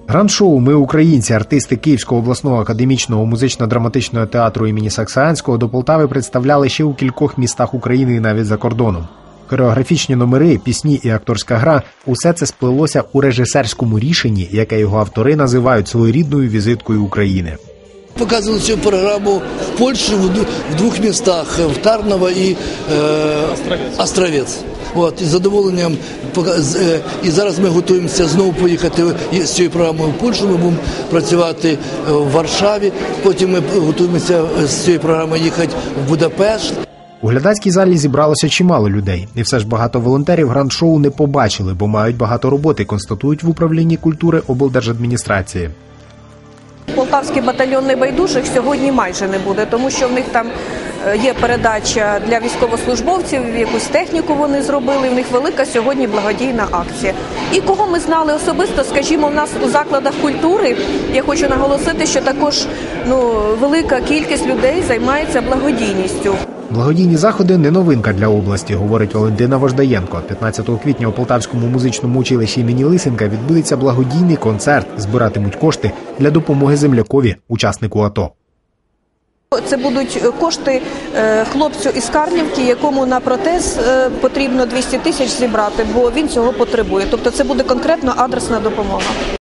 Гранд-шоу «Ми українці» артисти Київського обласного академічного музично-драматичного театру імені Саксаганського до Полтави представляли ще у кількох містах України і навіть за кордоном. Хореографічні номери, пісні і акторська гра – усе це сплелося у режисерському рішенні, яке його автори називають своєрідною візиткою України. Показывали цю програму в Польщі, в двох містах – в Тарново і Островець. Із задоволенням. І зараз ми готуємося знову поїхати з цією програмою в Польщу, ми будемо працювати в Варшаві, потім ми готуємося з цією програмою їхати в Будапешт. У глядацькій залі зібралося чимало людей. І все ж багато волонтерів гранд-шоу не побачили, бо мають багато роботи, констатують в управлінні культури облдержадміністрації. Полтавський батальйон небайдужих сьогодні майже не буде, тому що в них там є передача для військовослужбовців, якусь техніку вони зробили, в них велика сьогодні благодійна акція. І кого ми знали особисто, скажімо, в нас у закладах культури, я хочу наголосити, що також велика кількість людей займається благодійністю. Благодійні заходи – не новинка для області, говорить Валентина Вождаєнко. 15 квітня у Полтавському музичному училищі імені Лисенка відбудеться благодійний концерт. Збиратимуть кошти для допомоги землякові, учаснику АТО. Це будуть кошти хлопцю із Карнівки, якому на протез потрібно 200 тисяч зібрати, бо він цього потребує. Тобто це буде конкретно адресна допомога.